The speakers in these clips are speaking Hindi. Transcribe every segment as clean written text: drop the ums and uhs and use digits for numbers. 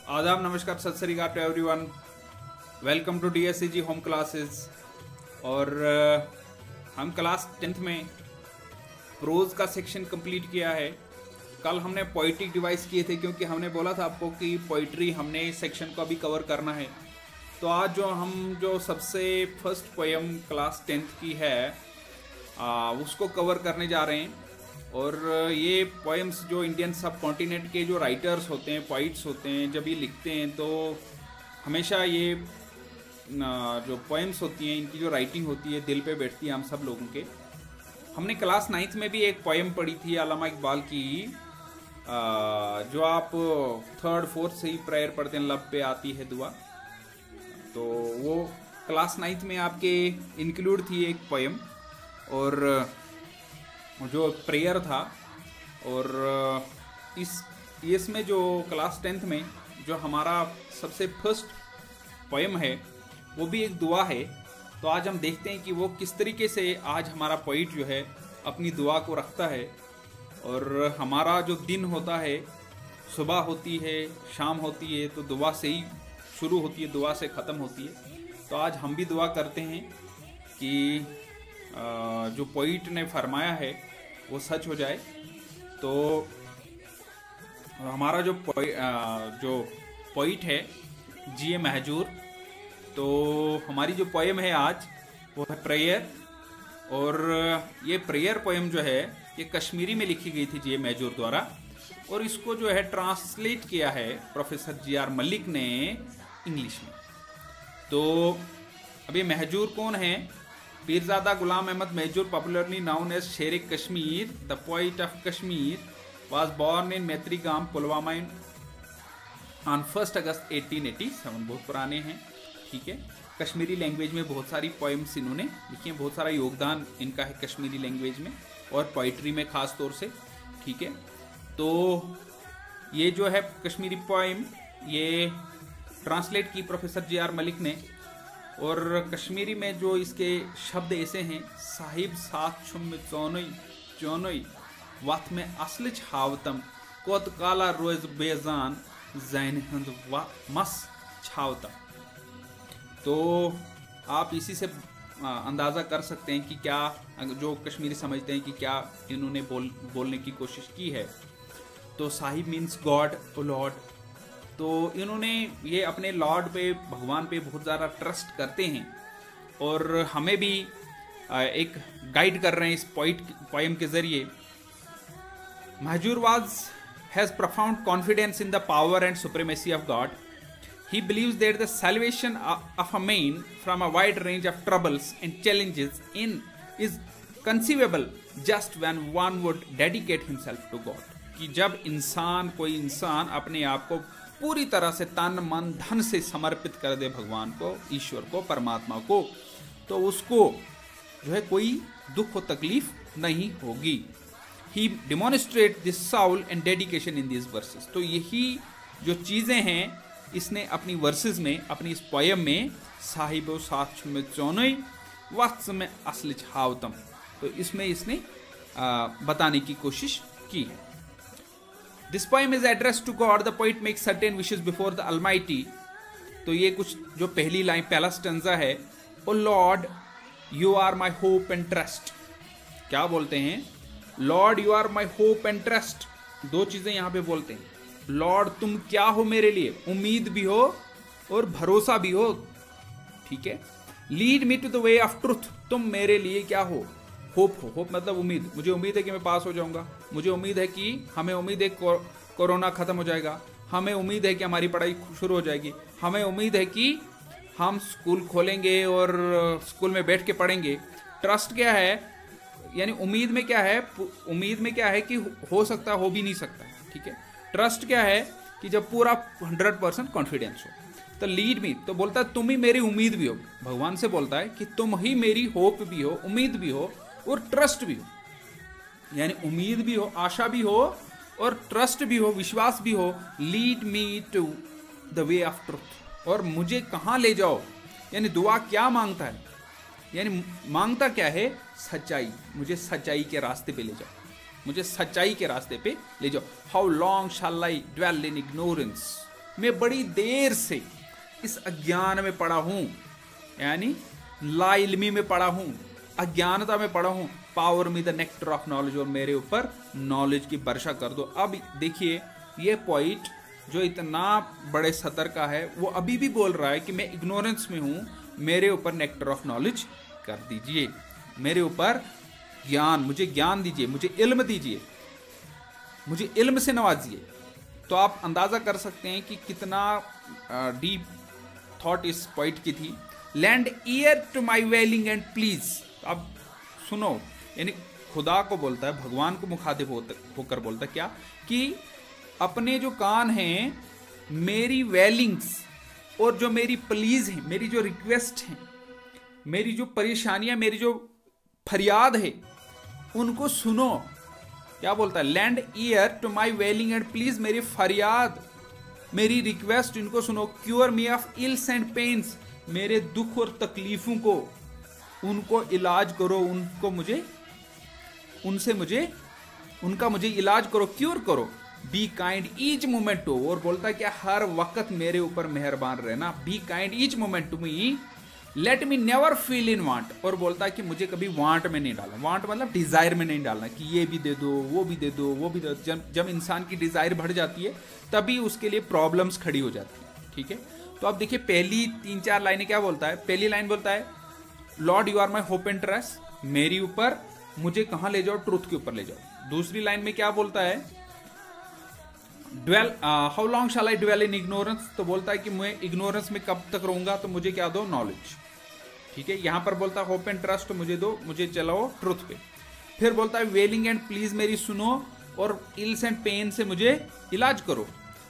आदाब, नमस्कार, सत श्री अकाल to everyone. Welcome to DSCG home classes. और हम क्लास 10th में प्रोज का सेक्शन कंप्लीट किया है। कल हमने पोइट्रिक डिवाइस किए थे क्योंकि हमने बोला था आपको कि पोइट्री हमने इस सेक्शन को अभी कवर करना है। तो आज जो सबसे फर्स्ट पोएम क्लास 10th की है उसको कवर करने जा रहे हैं। और ये पोएम्स जो इंडियन सब कॉन्टिनेंट के जो राइटर्स होते हैं, पोइट्स होते हैं, जब ये लिखते हैं तो हमेशा ये जो पोएम्स होती हैं, इनकी जो राइटिंग होती है दिल पे बैठती है हम सब लोगों के। हमने क्लास 9th में भी एक पोएम पढ़ी थी अल्लामा इकबाल की, जो आप 3rd 4th से ही प्रेयर पढ़ते हैं, लब पे आती है दुआ। तो वो क्लास 9th में आपके इंक्लूड थी एक पोएम, और जो प्रेयर था। और इसमें जो क्लास 10th में जो हमारा सबसे फर्स्ट पोएम है वो भी एक दुआ है। तो आज हम देखते हैं कि वो किस तरीके से आज हमारा पोइट जो है अपनी दुआ को रखता है। और हमारा जो दिन होता है, सुबह होती है, शाम होती है, तो दुआ से ही शुरू होती है, दुआ से ख़त्म होती है। तो आज हम भी दुआ करते हैं कि जो पोइट ने फरमाया है वो सच हो जाए। तो हमारा जो पोइट है G.A. महजूर, तो हमारी जो पोएम है आज वो है प्रेयर। और ये प्रेयर पोएम जो है ये कश्मीरी में लिखी गई थी G.A. महजूर द्वारा, और इसको जो है ट्रांसलेट किया है प्रोफेसर G.R. मलिक ने इंग्लिश में। तो अब ये महजूर कौन है? Pirzada Ghulam Ahmad Mahjoor, popularly known as Sher Kashmir, the poet of Kashmir, was born in Mitrigam, Pulwama on 1 August 1887। बहुत पुराने हैं, ठीक है। कश्मीरी लैंग्वेज में बहुत सारी पोएम्स इन्होंने लिखी हैं, बहुत सारा योगदान इनका है कश्मीरी लैंग्वेज में और पोइट्री में ख़ास तौर से, ठीक है। तो ये जो है कश्मीरी पोएम ये ट्रांसलेट की प्रोफेसर G.R. मलिक ने। और कश्मीरी में जो इसके शब्द ऐसे हैं, साहिब साथ छुम चौनई चौनई वात में असल छावतम कोत काला रोज बेजान जैन हंद मस छावतम। तो आप इसी से अंदाज़ा कर सकते हैं कि क्या जो कश्मीरी समझते हैं कि क्या इन्होंने बोलने की कोशिश की है। तो साहिब मीन्स गॉड, ओ लॉर्ड। तो इन्होंने ये अपने लॉर्ड पे, भगवान पे बहुत ज़्यादा ट्रस्ट करते हैं, और हमें भी एक गाइड कर रहे हैं इस पोएम के ज़रिए। Mahjoor has profound confidence in the power and supremacy of God. He believes that the salvation of a man from a wide range of troubles and challenges is conceivable just when one would dedicate himself to God. कि जब कोई इंसान अपने आप को पूरी तरह से तन मन धन से समर्पित कर दे भगवान को, ईश्वर को, परमात्मा को, तो उसको जो है कोई दुख और तकलीफ नहीं होगी। He demonstrate this soul and dedication in these verses. तो यही जो चीज़ें हैं इसने अपनी वर्सेस में, अपनी इस पोएम में, साहिबो साथ में चौनई वक्त में असल छावतम, तो इसमें इसने बताने की कोशिश की है। This poem is addressed to God. The poet makes certain wishes before the Almighty. तो ये कुछ जो पहली लाइन, पहला स्टेंजा है, O Lord, you are my hope and trust. क्या बोलते हैं? Lord, you are my hope and trust. दो चीजें यहाँ पे बोलते हैं। लॉर्ड, तुम क्या हो मेरे लिए? उम्मीद भी हो और भरोसा भी हो, ठीक है। Lead me to the way of truth, तुम मेरे लिए क्या हो? होप हो। होप मतलब उम्मीद। मुझे उम्मीद है कि मैं पास हो जाऊंगा, मुझे उम्मीद है कि, हमें उम्मीद है कोरोना खत्म हो जाएगा, हमें उम्मीद है कि हमारी पढ़ाई शुरू हो जाएगी, हमें उम्मीद है कि हम स्कूल खोलेंगे और स्कूल में बैठ के पढ़ेंगे। ट्रस्ट क्या है? यानी उम्मीद में क्या है? उम्मीद में क्या है कि हो सकता हो भी नहीं सकता, ठीक है। ट्रस्ट क्या है? कि जब पूरा 100% कॉन्फिडेंस हो। तो लीड मी, तो बोलता है तुम ही मेरी उम्मीद भी हो। भगवान से बोलता है कि तुम ही मेरी होप भी हो, उम्मीद भी हो और ट्रस्ट भी हो। यानी उम्मीद भी हो, आशा भी हो और ट्रस्ट भी हो, विश्वास भी हो। Lead me to the way of truth, और मुझे कहाँ ले जाओ। यानी दुआ क्या मांगता है? यानी मांगता क्या है? सच्चाई। मुझे सच्चाई के रास्ते पे ले जाओ, मुझे सच्चाई के रास्ते पे ले जाओ। How long shall I dwell in ignorance, मैं बड़ी देर से इस अज्ञान में पड़ा हूं, यानी लाइल्मी में पड़ा हूं, अज्ञानता में पड़ा हूं। Power me the nectar of knowledge, और मेरे ऊपर नॉलेज की वर्षा कर दो। अब देखिए ये पॉइंट जो इतना बड़े सतर का है, वो अभी भी बोल रहा है कि मैं इग्नोरेंस में हूं, मेरे ऊपर नेक्टर ऑफ नॉलेज कर दीजिए, मेरे ऊपर ज्ञान, मुझे ज्ञान दीजिए, मुझे इल्म दीजिए, मुझे इल्म से नवाजिए। तो आप अंदाजा कर सकते हैं कि कितना डीप थॉट इस पॉइंट की थी। Lend ear to my wailing and please. अब सुनो, यानी खुदा को बोलता है, भगवान को मुखातिब होकर बोलता है क्या, कि अपने जो कान हैं, मेरी वेलिंग्स और जो मेरी प्लीज है, मेरी जो रिक्वेस्ट है, मेरी जो परेशानियां, मेरी जो फरियाद है, उनको सुनो। क्या बोलता है, lend ear to my wailing and please, मेरी फरियाद, मेरी रिक्वेस्ट, इनको सुनो। Cure me of ills and pains, मेरे दुख और तकलीफों को, उनको इलाज करो, उनको मुझे, उनसे मुझे, उनका मुझे इलाज करो, क्योर करो। Be kind each moment to, और बोलता है कि हर वक्त मेरे ऊपर मेहरबान रहना। Be kind each moment to me, let me never feel in want, और बोलता है कि मुझे कभी वांट में नहीं डालना। वांट मतलब डिजायर में नहीं डालना कि ये भी दे दो, वो भी दे दो, वो भी दे दो। जब इंसान की डिजायर बढ़ जाती है तभी उसके लिए प्रॉब्लम्स खड़ी हो जाती है। ठीक है, तो अब देखिए पहली 3-4 लाइनें क्या बोलता है। पहली लाइन बोलता है Lord you are my hope and trust, मेरी ऊपर, मुझे कहां ले जाओ, ट्रूथ के ऊपर ले जाओ। दूसरी लाइन में क्या बोलता है, dwell how long shall I dwell in ignorance, तो बोलता है कि मैं इग्नोरेंस में कब तक रहूंगा, तो मुझे क्या दो, नॉलेज। ठीक है, यहां पर बोलता है होप एंड ट्रस्ट मुझे दो, मुझे चलाओ ट्रुथ पे। फिर बोलता है वेलिंग एंड प्लीज, मेरी सुनो, और इल्स एंड पेन से मुझे इलाज करो।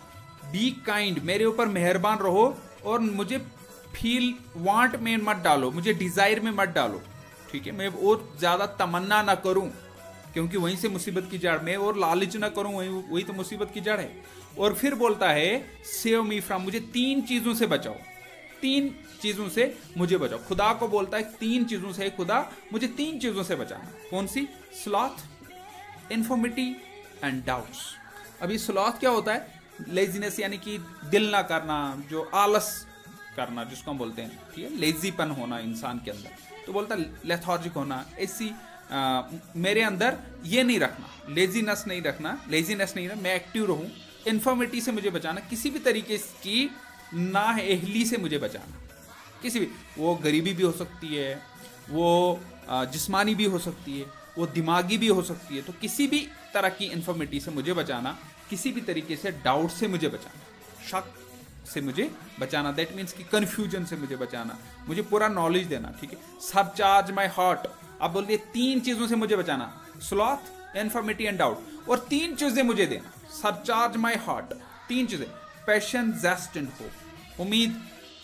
बी काइंड, मेरे ऊपर मेहरबान रहो, और मुझे फील वांट में मत डालो, मुझे डिजायर में मत डालो। ठीक है, मैं और ज्यादा तमन्ना ना करूं, क्योंकि वहीं से मुसीबत की जड़ में, और लालच ना करूं, वही तो मुसीबत की जड़ है। और फिर बोलता है सेव मी फ्रॉम, मुझे 3 चीजों से बचाओ, 3 चीजों से मुझे बचाओ। खुदा को बोलता है 3 चीजों से, खुदा मुझे 3 चीजों से बचाना। कौन सी, स्लॉथ, इन्फॉर्मिटी एंड डाउट्स। अभी स्लॉथ क्या होता है, लेजीनेस, यानी कि दिल ना करना, जो आलस करना जिसको हम बोलते हैं। ठीक है, लेजीपन होना इंसान के अंदर। तो बोलता है लेथार्जिक होना, ऐसी मेरे अंदर ये नहीं रखना, लेजीनेस नहीं रखना, लेजीनेस नहीं रखना, मैं एक्टिव रहूं। इन्फॉर्मिटी से मुझे बचाना, किसी भी तरीके की नाअहली से मुझे बचाना, किसी भी, वो गरीबी भी हो सकती है, वो जिस्मानी भी हो सकती है, वो दिमागी भी हो सकती है। तो किसी भी तरह की इन्फॉर्मिटी से मुझे बचाना, किसी भी तरीके से डाउट से मुझे बचाना, शक से मुझे बचाना, दैट मीन्स कि कंफ्यूजन से मुझे बचाना, मुझे पूरा नॉलेज देना। ठीक है, सबचार्ज माय हार्ट, अब बोल दिए 3 चीजों से मुझे बचाना, स्लॉथ, इन्फॉर्मिटी एंड डाउट, और 3 चीजें मुझे देना, सबचार्ज माय हार्ट, 3 चीजें, पैशन, जेस्ट एंड होप, उम्मीद।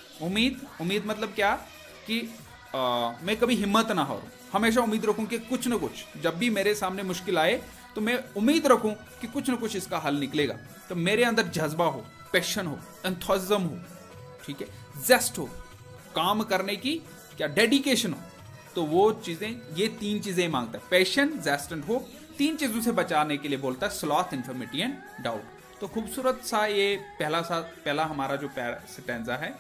उम्मीद मतलब क्या, कि मैं कभी हिम्मत ना हारूं, हमेशा उम्मीद रखूं कि कुछ ना कुछ, जब भी मेरे सामने मुश्किल आए तो मैं उम्मीद रखूं कि कुछ ना कुछ इसका हल निकलेगा। तो मेरे अंदर जज्बा हो, पैशन हो, एंथुसिज्म हो, ठीक है, जेस्ट हो, काम करने की क्या डेडिकेशन हो। तो वो चीजें, ये 3 चीजें मांगता है, पैशन, जेस्ट एंड होप। 3 चीजों से बचाने के लिए बोलता है स्लॉथ, इन्फॉर्मिटी एंड डाउट। तो खूबसूरत सा ये पहला हमारा जो स्टैंजा है।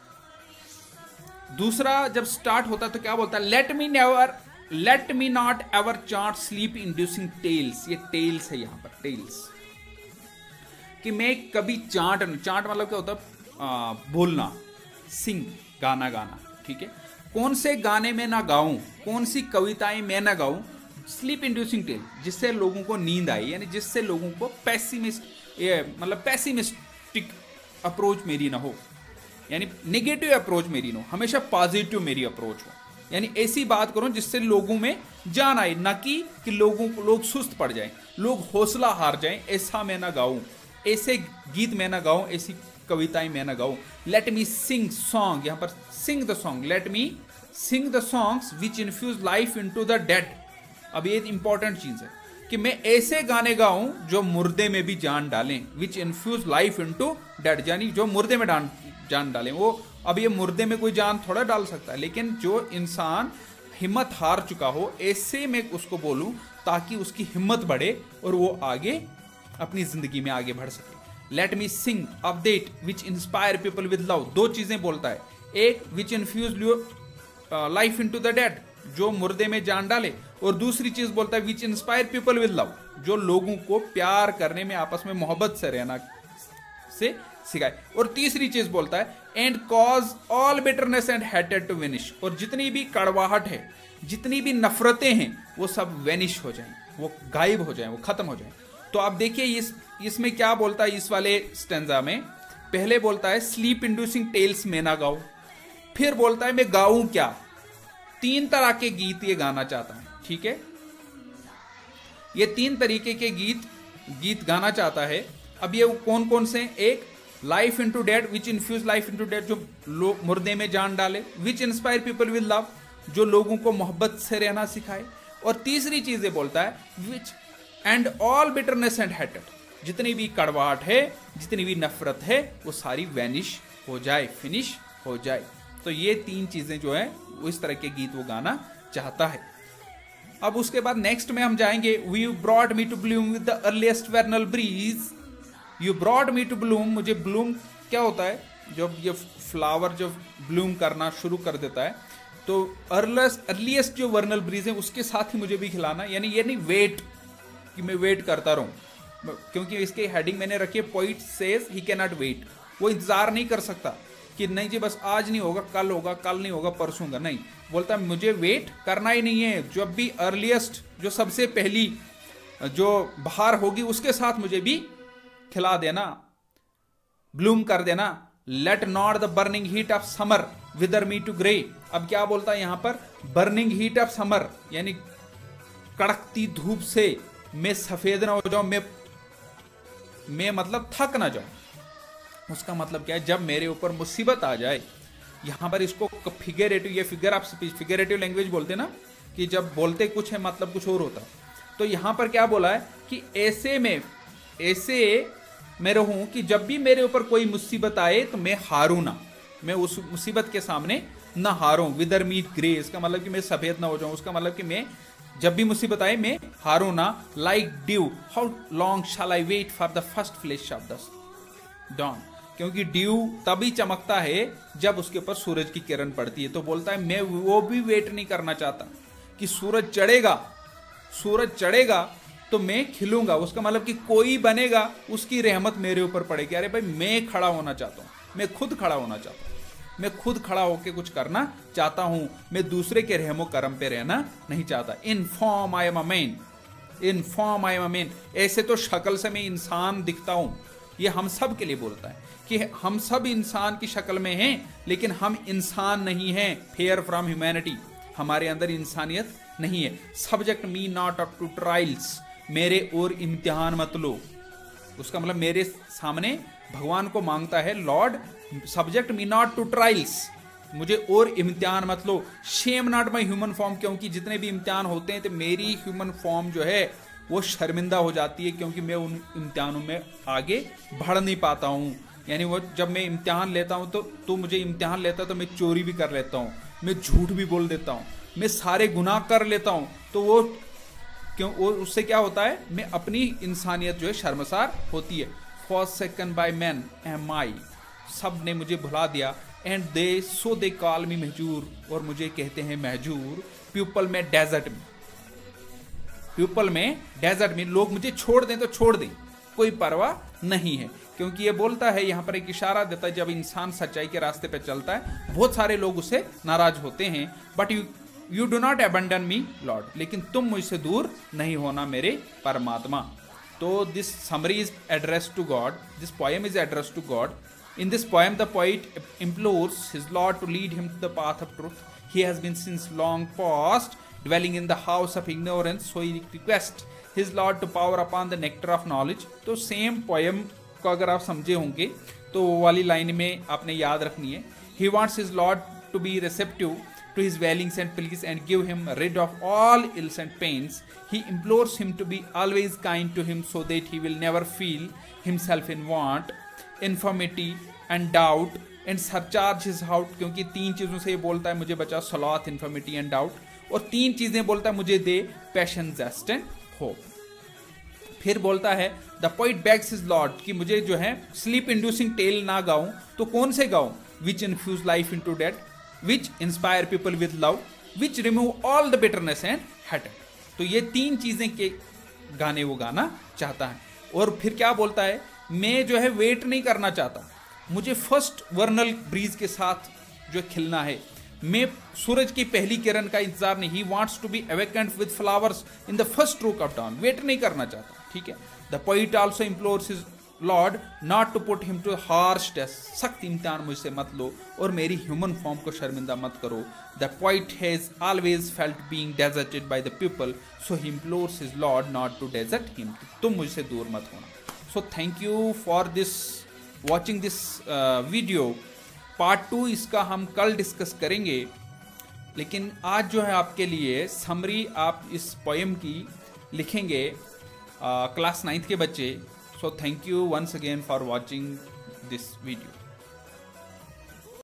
दूसरा जब स्टार्ट होता है तो क्या बोलता है, let me not ever chant sleep inducing tales. ये टेल्स है यहां पर, टेल्स, कि मैं कभी चांट मतलब क्या होता है, बोलना, सिंग, गाना गाना। ठीक है, कौन से गाने में ना गाऊं, कौन सी कविताएं मैं ना गाऊं, स्लीप इंड्यूसिंग टेल, जिससे लोगों को नींद आई, यानी जिससे लोगों को पैसिमिस्टिक अप्रोच मेरी ना हो, यानी नेगेटिव अप्रोच मेरी ना हो, हमेशा पॉजिटिव मेरी अप्रोच हो। यानी ऐसी बात करूं जिससे लोगों में जान आए, ना कि लोग सुस्त पड़ जाएं, लोग हौसला हार जाएं, ऐसा मैं ना गाऊं, ऐसे गीत मैं ना गाऊं, ऐसी कविताएं मैं ना गाऊं। लेट मी सिंग सॉन्ग, यहां पर sing the song, let me sing the songs which infuse life into the dead. अब ये इंपॉर्टेंट चीज है कि मैं ऐसे गाने गाऊं जो मुर्दे में भी जान डालें, which infuse life into dead, यानी जो मुर्दे में जान डालें। वो अब ये मुर्दे में कोई जान थोड़ा डाल सकता है, लेकिन जो इंसान हिम्मत हार चुका हो, ऐसे मैं उसको बोलूं ताकि उसकी हिम्मत बढ़े और वो आगे अपनी जिंदगी में आगे बढ़ सके। Let me sing of that which inspire people with love. दो चीजें बोलता है, एक which infuse life into the dead, जो मुर्दे में जान डाले, और दूसरी चीज बोलता है which inspire people with love, जो लोगों को प्यार करने में, आपस में मोहब्बत से रहना से सिखाए। और तीसरी चीज बोलता है and cause all bitterness and hated to vanish, और जितनी भी कड़वाहट है, जितनी भी नफरतें हैं, वो सब वेनिश हो जाएं, वो गायब हो जाएं, वो खत्म हो जाएं। तो आप देखिए इसमें क्या बोलता है इस वाले स्टेंजा में। पहले बोलता है स्लीप इंड्यूसिंग टेल्स में ना गाओ, फिर बोलता है मैं गाऊं क्या। 3 तरह के गीत ये गाना चाहता है, ठीक है, ये 3 तरीके के गीत गाना चाहता है। अब ये कौन कौन से? एक life into dead, which infuse life into dead, जो मुर्दे में जान डाले। Which inspire people with love, जो लोगों को मोहब्बत से रहना सिखाए। और तीसरी चीज ये बोलता है which and all bitterness and hated, जितनी भी कड़वाहट है, जितनी भी नफरत है, वो सारी वैनिश हो जाए, फिनिश हो जाए। तो ये 3 चीजें जो है वो इस तरह के गीत वो गाना चाहता है। अब उसके बाद नेक्स्ट में हम जाएंगे, we brought me to bloom with the earliest vernal breeze. You brought me to bloom, मुझे ब्लूम क्या होता है? जब ये फ्लावर जब ब्लूम करना शुरू कर देता है, तो अर्लीस्ट जो वर्नल ब्रीज है उसके साथ ही मुझे भी खिलाना। यानी ये नहीं वेट कि मैं वेट करता रहूं, क्योंकि इसके हेडिंग मैंने रखी है poet says he can not wait. वो इंतजार नहीं कर सकता कि नहीं जी बस आज नहीं होगा, कल होगा, कल नहीं होगा, परसों का नहीं। बोलता है मुझे वेट करना ही नहीं है, जब भी अर्लीस्ट, जो सबसे पहली जो बहार होगी उसके साथ मुझे भी खिला देना, ब्लूम कर देना। Let not the burning heat of summer wither me to grey. अब क्या बोलता है यहां पर? बर्निंग हीट ऑफ समर, यानी कड़कती धूप से मैं सफेद ना हो जाऊं, मैं मतलब थक ना जाऊं। उसका मतलब क्या है? जब मेरे ऊपर मुसीबत आ जाए, यहां पर इसको फिगरेटिव, ये figure of speech, figurative language बोलते ना, कि जब बोलते कुछ है मतलब कुछ और होता। तो यहां पर क्या बोला है कि ऐसे मैं रहूं कि जब भी मेरे ऊपर कोई मुसीबत आए तो मैं हारूं ना, मैं उस मुसीबत के सामने ना हारूं। विदर मी ग्रे, इसका मतलब कि मैं सफेद ना हो जाऊं, उसका मतलब कि मैं जब भी मुसीबत आए मैं हारूं ना। Like dew how long shall I wait for the first flash of the dawn, क्योंकि ड्यू तभी चमकता है जब उसके ऊपर सूरज की किरण पड़ती है। तो बोलता है मैं वो भी वेट नहीं करना चाहता कि सूरज चढ़ेगा तो मैं खिलूंगा। उसका मतलब कि कोई बनेगा उसकी रहमत मेरे ऊपर पड़ेगी। अरे भाई मैं खड़ा होना चाहता हूं, मैं खुद खड़ा होना चाहता हूं, मैं खुद खड़ा होकर कुछ करना चाहता हूं, मैं दूसरे के रहमो करम पे रहना नहीं चाहता। In form I am a man, in form I am a man, ऐसे तो शक्ल से मैं इंसान दिखता हूं। ये हम सब के लिए बोलता है कि हम सब इंसान की शक्ल में हैं, लेकिन हम इंसान नहीं हैं। फेयर फ्रॉम ह्यूमैनिटी, हमारे अंदर इंसानियत नहीं है। Subject me not up to trials, मेरे और इम्तिहान मत लो। उसका मतलब मेरे सामने भगवान को मांगता है, Lord subject me not to trials, मुझे और इम्तिहान मत लो। Shame not my human form, क्योंकि जितने भी इम्तिहान होते हैं तो मेरी ह्यूमन फॉर्म जो है वो शर्मिंदा हो जाती है, क्योंकि मैं उन इम्तिहानों में आगे बढ़ नहीं पाता हूँ। यानी वो जब मैं इम्तिहान लेता हूँ तो मुझे इम्तिहान लेता है तो मैं चोरी भी कर लेता हूँ, मैं झूठ भी बोल देता हूँ, मैं सारे गुनाह कर लेता हूँ। तो वो क्यों, वो उससे क्या होता है? मैं अपनी इंसानियत जो है शर्मसार होती है। Forsaken by man am I, सब ने मुझे भुला दिया। एंड दे कॉल मी महजूर, और मुझे कहते हैं महजूर। पीपल में डेजर्ट में लोग मुझे छोड़ दें तो छोड़ दें, कोई परवाह नहीं है। क्योंकि ये बोलता है यहाँ पर, एक इशारा देता है, जब इंसान सच्चाई के रास्ते पे चलता है बहुत सारे लोग उससे नाराज होते हैं। But you do not abandon me Lord, लेकिन तुम मुझसे दूर नहीं होना मेरे परमात्मा। तो this summary is address to God, this poem is address to God. In this poem, the poet implores his Lord to lead him to the path of truth. He has been since long past dwelling in the house of ignorance, so he requests his Lord to pour upon the nectar of knowledge. तो सेम पोएम को अगर आप समझे होंगे तो वो वाली लाइन में आपने याद रखनी है। He wants his Lord to be receptive to his wailings and pleas and give him rid of all ills and pains. He implores him to be always kind to him so that he will never feel himself in want, infirmity and doubt and surcharge his heart. क्योंकि 3 चीजों से ये बोलता है, मुझे बचा sloth, infirmity and doubt, और 3 चीजें बोलता है, मुझे दे passion, zest and hope. फिर बोलता है the poet begs his Lord कि मुझे जो है स्लीप इंड्यूसिंग टेल ना गाऊं तो कौन से गाऊं, which infuse life into death, which inspire people with love, which remove all the bitterness and hate. तो ये 3 चीजें के गाने वो गाना चाहता है। और फिर क्या बोलता है, मैं जो है वेट नहीं करना चाहता, मुझे फर्स्ट वर्नल ब्रीज के साथ जो खिलना है, मैं सूरज की पहली किरण का इंतजार नहीं, he wants to be awakened with flowers in the first stroke of dawn, wait नहीं करना चाहता, ठीक है। The poet also implores his Lord not to put him to harsh test, सख्त इम्तिहान मुझसे मत लो और मेरी ह्यूमन फॉर्म को शर्मिंदा मत करो। The poet has always felt being deserted by the people, so he implores his Lord not to desert him, तुम मुझसे दूर मत होना। So thank you for this watching this video. Part 2 इसका हम कल डिस्कस करेंगे, लेकिन आज जो है आपके लिए समरी आप इस पोएम की लिखेंगे क्लास 9th के बच्चे। So thank you once again for watching this video.